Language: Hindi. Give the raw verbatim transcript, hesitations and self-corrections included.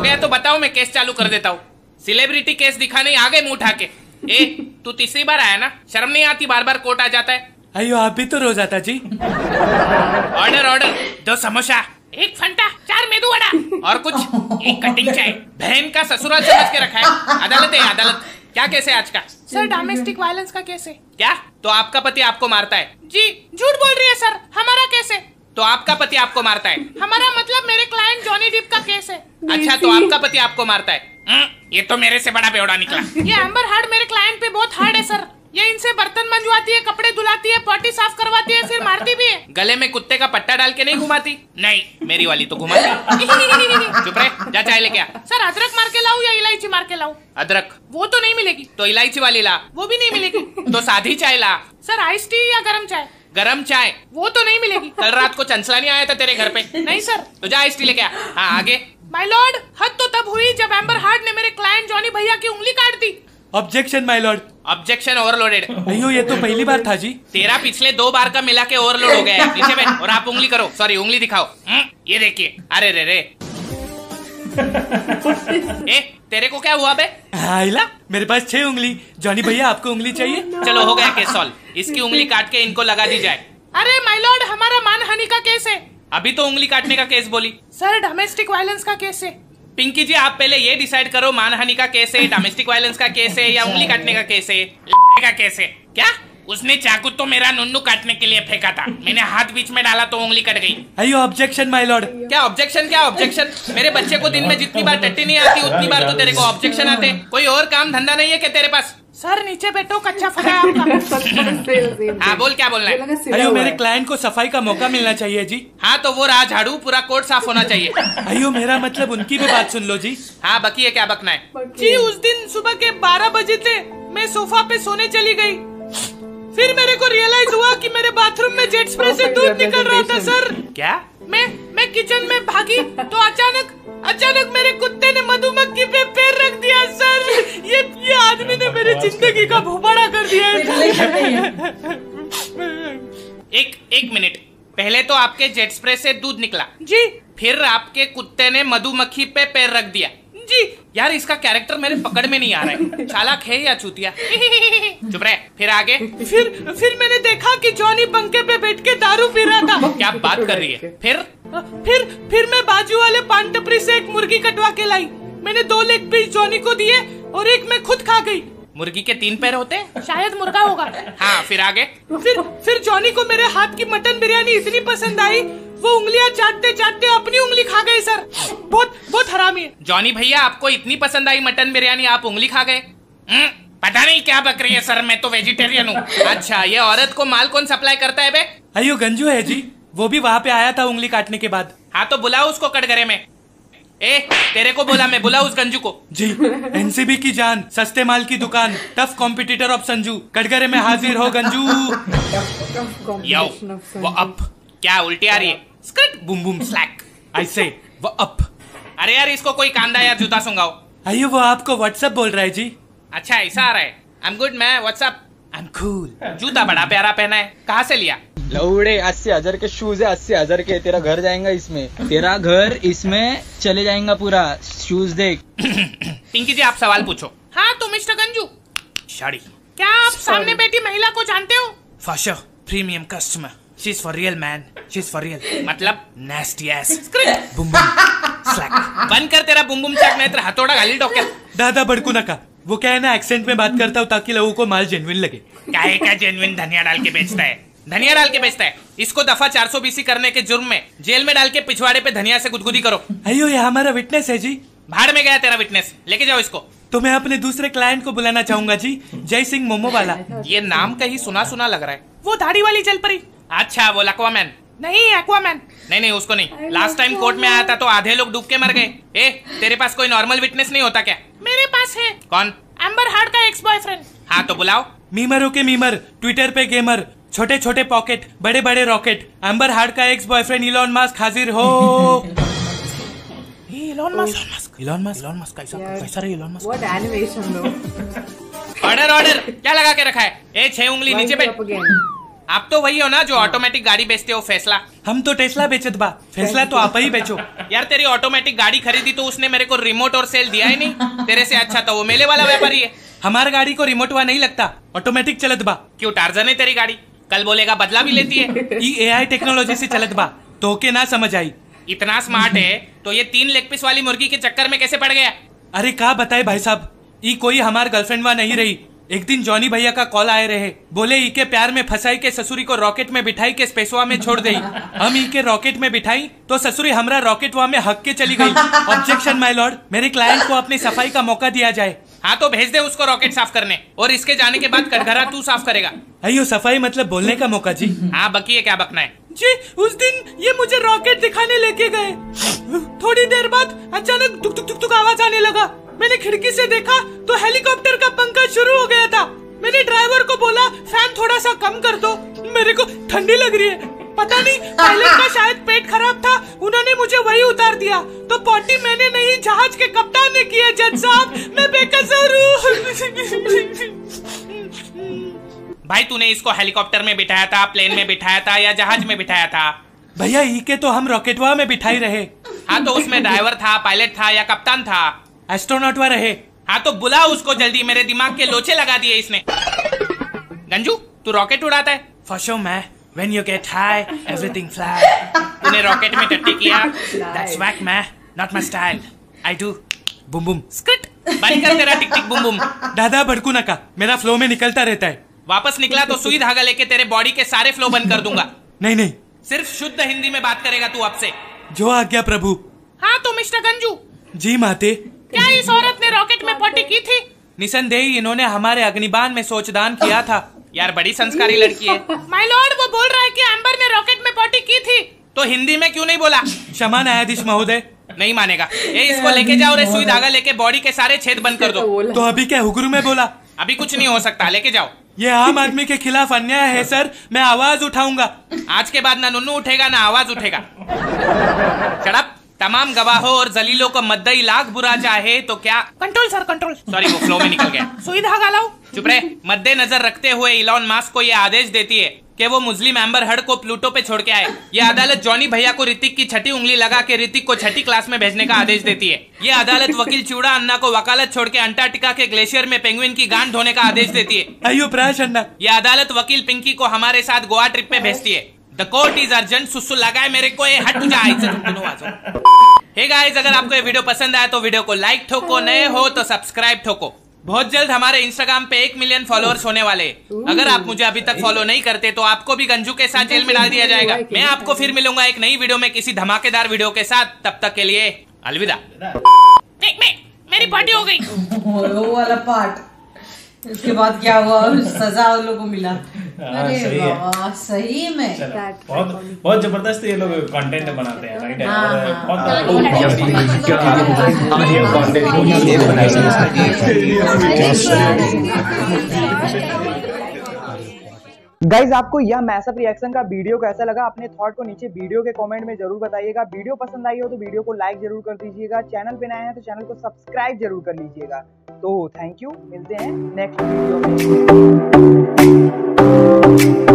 गया तो बताओ, मैं केस चालू कर देता हूँ। सेलिब्रिटी केस दिखाने आ गए मुंह उठा के। ए तू तीसरी बार आया ना, शर्म नहीं आती? बार बार कोर्ट आ जाता है। अयो आप भी तो रोज आता जी। ऑर्डर ऑर्डर, दो समोसा, एक फंटा, चार मेदू वड़ा और कुछ, एक कटिंग चाय। बहन का ससुराल समझ के रखा है। अदालत है अदालत। क्या केस है आज का? सर डोमेस्टिक वायलेंस का केस है। क्या? तो आपका पति आपको मारता है? जी झूठ बोल रही है सर, हमारा केस है। तो आपका पति आपको मारता है? हमारा मतलब मेरे क्लाइंट जॉनी डिप का केस है। अच्छा, तो आपका पति आपको मारता है? ये तो मेरे से बड़ा बेवड़ा निकला। ये एम्बर हार्ड मेरे क्लाइंट पे बहुत हार्ड है सर। ये इनसे बर्तन मंजवाती है, कपड़े धुलाती है, पॉटी साफ करवाती है, फिर मारती भी है। गले में कुत्ते का पट्टा डाल के नहीं घुमाती? नहीं, मेरी वाली तो घुमाती। चुप रहे, जा चाय लेके आ। सर अदरक मार के लाऊं या इलायची मार के लाऊं? अदरक। वो तो नहीं मिलेगी। तो इलायची वाली ला। वो भी नहीं मिलेगी। तो सादी चाय ला। सर आइस टी या गरम चाय? गरम चाय। वो तो नहीं मिलेगी। कल रात को चंचला नहीं आया था तेरे घर पे? नहीं सर। तो जा आइस टी लेके आ। हाँ आगे। माय लॉर्ड, हद तो तब हुई जब एम्बर हार्ड ने मेरे क्लाइंट जॉनी भैया की उंगली काट दी। Objection my lord. Objection overloaded. अयो ये तो पहली बार था जी। तेरा पिछले दो बार का मिला के ओवरलोड हो गया है। नीचे बैठ और आप उंगली करो, सॉरी उंगली दिखाओ। ये देखिए। अरे रे रे ए तेरे को क्या हुआ बे? आइला, मेरे पास छह उंगली। जॉनी भैया आपको उंगली चाहिए? चलो हो गया केस सॉल्व। इसकी उंगली काट के इनको लगा दी जाए। अरे माय लॉर्ड, हमारा मानहानि का केस है। अभी तो उंगली काटने का केस बोली। सर डोमेस्टिक वायलेंस का केस है। पिंकी जी आप पहले ये डिसाइड करो, मानहानि का केस है, डोमेस्टिक वायलेंस का केस है या उंगली काटने का केस है? का केस है। क्या? उसने चाकू तो मेरा नुन्नू काटने के लिए फेंका था, मैंने हाथ बीच में डाला तो उंगली कट गई। अयो ऑब्जेक्शन माय लॉर्ड। क्या ऑब्जेक्शन? क्या ऑब्जेक्शन? मेरे बच्चे को दिन में जितनी बार टट्टी नहीं आती उतनी बार तो तेरे को ऑब्जेक्शन आते। कोई और काम धंधा नहीं है क्या तेरे पास? सर नीचे बैठो, कच्चा फटा आपका। हाँ बोल, क्या बोलना है? अयो मेरे क्लाइंट को सफाई का मौका मिलना चाहिए जी। हाँ तो वो रहा झाड़ू, पूरा कोर्ट साफ होना चाहिए। अयो मेरा मतलब उनकी भी बात सुन लो जी। हाँ बकी है, क्या बकना है? जी उस दिन सुबह के बारह बजे थे, मैं सोफा पे सोने चली गई। फिर मेरे को रियलाइज हुआ कि मेरे बाथरूम में जेट स्प्रे से दूध निकल रहा था सर। क्या? मैं मैं किचन में भागी तो अचानक अचानक मेरे कुत्ते ने मधुमक्खी पे पैर रख दिया सर। ये ये आदमी ने मेरी जिंदगी का भूबाड़ा कर दिया है। एक एक मिनट, पहले तो आपके जेट स्प्रे से दूध निकला जी, फिर आपके कुत्ते ने मधुमक्खी पे पैर रख दिया जी। यार इसका कैरेक्टर मेरे पकड़ में नहीं आ रहा है, चालाक है या चूतिया? चुप रहे, फिर आगे। फिर फिर मैंने देखा कि जॉनी पंखे पे बैठ के दारू पी रहा था। क्या बात कर रही है? फिर फिर फिर मैं बाजू वाले पान टपरी से एक मुर्गी कटवा के लाई। मैंने दो लेग पीस जॉनी को दिए और एक मैं खुद खा गई। मुर्गी के तीन पैर होते हैं? शायद मुर्गा होगा। हाँ फिर आगे। फिर फिर जॉनी को मेरे हाथ की मटन बिरयानी इतनी पसंद आई, वो उंगलियां चाटते चाटते अपनी उंगली खा गए सर। बहुत बहुत हरामी है। जॉनी भैया आपको इतनी पसंद आई मटन बिरयानी, आप उंगली खा गए? पता नहीं क्या बक रही है सर, मैं तो वेजिटेरियन हूँ। अच्छा, ये औरत को माल कौन सप्लाई करता है बे? अयो गंजू है जी, वो भी वहाँ पे आया था उंगली काटने के बाद। हाँ तो बुलाओ उसको कटघरे में। ए तेरे को बोला मैं, बुलाओ उस गंजू को। जी एनसीबी की जान, सस्ते माल की दुकान, टफ कॉम्पिटिटर ऑफ संजू, कटघरे में हाजिर हो गंजू। यो वो अप। क्या उल्टी आ रही है? Skirt boom boom slack. ऐसे वो अप। अरे यार इसको कोई कांदा या जूता सुंगाओ। अयो वो आपको व्हाट्सएप बोल रहा है जी। अच्छा ऐसा आ रहा है। I am good man, WhatsApp. I am cool. जूता बड़ा प्यारा पहना है, कहाँ से लिया? लौड़े अस्सी हजार के शूज है, अस्सी हजार के। तेरा घर जाएगा इसमें, तेरा घर इसमें चले जाएगा पूरा। शूज देख। पिंकी जी आप सवाल पूछो। हाँ तो मिस्टर गंजू, शाड़ी, क्या आप सामने बैठी महिला को जानते हो? For sure, premium customer. She's for real man. She's for real. मतलब nasty ass. Bum Bum slack. बंद कर तेरा बुम बुम चक, नहीं तेरा हथौड़ा गाली डोक्यात. दादा बड़कू नका, वो क्या है ना एक्सेंट में बात करता हूँ ताकि लोगों को माल जेन्युइन लगे। काहे का जेन्युइन? धनिया डाल के बेचता है, धनिया डाल के बेचता है। इसको दफा चार सौ बीसी करने के जुर्म में जेल में डाल के पिछवाड़े पे धनिया से गुदगुदी करो। अयो ये हमारा विटनेस है जी। भाड़ में गया तेरा विटनेस, लेके जाओ इसको। तो मैं अपने दूसरे क्लाइंट को बुलाना चाहूंगा जी, जय सिंह मोमो वाला। ये नाम कहीं सुना सुना लग रहा है। वो दाढ़ी वाली जल परी। अच्छा वो लकवामैन। नहीं एक्वामैन। नहीं नहीं उसको नहीं, लास्ट टाइम कोर्ट में आया था तो आधे लोग डूब के मर गए। ए तेरे पास कोई नॉर्मल विटनेस नहीं होता क्या? मेरे पास है। कौन? एम्बर हार्ड का एक्स बॉयफ्रेंड। हाँ तो बुलाओ। मीमरों के मीमर, ट्विटर पे गेमर, छोटे छोटे पॉकेट, बड़े बड़े रॉकेट, एम्बर हार्ड का एक्स बॉयफ्रेंड इलॉन मस्क हाजिर हो। Elon Musk, Elon Musk, Elon Musk कैसा कैसा रहा Elon Musk? What animation though? Order order, क्या लगा के रखा है? ए छह उंगली नीचे पे। आप तो वही हो ना जो ऑटोमेटिक गाड़ी बेचते हो, फैसला। हम तो टेस्ला बेचत बा, फैसला तो आप ही बेचो। यार तेरी ऑटोमेटिक गाड़ी खरीदी तो उसने मेरे को रिमोट और सेल दिया ही नहीं। तेरे से अच्छा तो वो मेले वाला व्यापारी है। हमार गाड़ी को रिमोट वा नहीं लगता, ऑटोमेटिक चलत बा। क्यों टार्जन है तेरी गाड़ी? कल बोलेगा बदला भी लेती है। ई एआई टेक्नोलॉजी से चलत बा, तो के ना समझ आई। इतना स्मार्ट है तो ये तीन लेग पीस वाली मुर्गी के चक्कर में कैसे पड़ गया? अरे का बताए भाई साहब, ई कोई हमार गर्लफ्रेंड वा नहीं रही। एक दिन जॉनी भैया का कॉल आए रहे, बोले ई के प्यार में फंसाई के ससुरी को रॉकेट में बिठाई के स्पेसवा में छोड़ दई। हम ई के रॉकेट में बिठाई तो ससुरी हमरा रॉकेट वा में हक के चली गई। ऑब्जेक्शन माय लॉर्ड, मेरे क्लाइंट को अपनी सफाई का मौका दिया जाए। हाँ तो भेज दे उसको रॉकेट साफ करने, और इसके जाने के बाद कटघरा तू साफ करेगा। अयो सफाई मतलब बोलने का मौका जी। हाँ बकी है, क्या बकना है? जी उस दिन ये मुझे रॉकेट दिखाने लेके गए। थोड़ी देर बाद अचानक टुक टुक टुक टुक आवाज आने लगा। मैंने खिड़की से देखा तो हेलीकॉप्टर का पंखा शुरू हो गया था। मैंने ड्राइवर को बोला फैन थोड़ा सा कम कर दो, मेरे को ठंडी लग रही है। पता नहीं पायलट का शायद पेट खराब था, उन्होंने मुझे वही उतार दिया। तो पॉटी मैंने नहीं, जहाज के कप्तान ने की है जज साहब, मैं बेकसूर हूँ। भाई तूने इसको हेलीकॉप्टर में बिठाया था, प्लेन में बिठाया था या जहाज में बिठाया था? भैया ई के तो हम रॉकेटवा में बिठाई रहे। हाँ तो उसमें ड्राइवर था, पायलट था या कप्तान था? एस्ट्रोनॉट वा रहे। हाँ तो बुला उसको जल्दी, मेरे दिमाग के लोचे लगा दिए इसने। गंजू तू रॉकेट उड़ाता है? For sure man, when you get high, everything fly. तूने रॉकेट में टट्टी किया? That's whack man, not my style. I do boom boom skit. बंद कर तेरा टिक टिक बुम बुम। दादा भड़कू नका, मेरा फ्लो में निकलता रहता है। वापस निकला तो सुई धागा लेके तेरे बॉडी के सारे फ्लो बंद कर दूंगा। नहीं नहीं, सिर्फ शुद्ध हिंदी में बात करेगा तू अब से। जो आज्ञा प्रभु। हाँ तो मिस्टर गंजू, जी माते। क्या इस औरत ने रॉकेट में पॉटी की थी? निसंदेही इन्होंने हमारे अग्निबान में सोचदान किया था। यार बड़ी संस्कारी लड़की है। माय लॉर्ड वो बोल रहा है कि एम्बर ने रॉकेट में पॉटी की थी। तो हिंदी में क्यों नहीं बोला? क्षमा न्यायाधीश महोदय। नहीं मानेगा। ये इसको लेके जाओ रे, सुई धागा लेके बॉडी के सारे छेद बंद कर दो। तो अभी क्या हुगुरु में बोला? अभी कुछ नहीं हो सकता, लेके जाओ। ये आम आदमी के खिलाफ अन्याय है सर, मैं आवाज उठाऊंगा। आज के बाद ना नुन्नू उठेगा ना आवाज उठेगा। चढ़प। तमाम गवाहों और जलीलों को मद्दई लाख बुरा चाहे तो क्या। Control sir control. सॉरी वो फ्लो में निकल गया। सुई धागा लाओ। चुप रहे। मद्देनजर रखते हुए इलॉन मस्क को यह आदेश देती है कि वो मुस्लिम एम्बर हर्ड को प्लूटो पे छोड़ के आए। ये अदालत जॉनी भैया को ऋतिक की छठी उंगली लगा के ऋतिक को छठी क्लास में भेजने का आदेश देती है। ये अदालत वकील चूड़ा अन्ना को वकालत छोड़ के अंटार्कटिका के ग्लेशियर में पेंगुइन की गांड धोने का आदेश देती है। अयो प्राश अन्ना। ये अदालत वकील पिंकी को हमारे साथ गोवा ट्रिप पे भेजती है। The court is urgent. सुसु लगाए मेरे को, ये हट जाए। हे गाइस, अगर आपको ये वीडियो पसंद आया तो वीडियो को लाइक ठोको, नए हो तो सब्सक्राइब ठोको। बहुत जल्द हमारे इंस्टाग्राम पे एक मिलियन फॉलोअर्स होने वाले। अगर आप मुझे अभी तक फॉलो नहीं करते तो आपको भी गंजू के साथ जेल में डाल दिया जाएगा। मैं आपको फिर मिलूंगा एक नई वीडियो में किसी धमाकेदार वीडियो के साथ। तब तक के लिए अलविदा। मेरी पार्टी हो गई। वो वाला पार्ट, उसके बाद क्या हुआ? सजा उन लोगों को मिला। अरे सही है। वाह, सही में बहुत बहुत जबरदस्त ये लोग कंटेंट बनाते हैं, राइट है। हाँ, गाइज आपको यह मैसअप रिएक्शन का वीडियो कैसा लगा? अपने थॉट को नीचे वीडियो के कमेंट में जरूर बताइएगा। वीडियो पसंद आई हो तो वीडियो को लाइक जरूर कर दीजिएगा। चैनल पे नए हैं तो चैनल को सब्सक्राइब जरूर कर लीजिएगा। तो थैंक यू, मिलते हैं नेक्स्ट वीडियो में।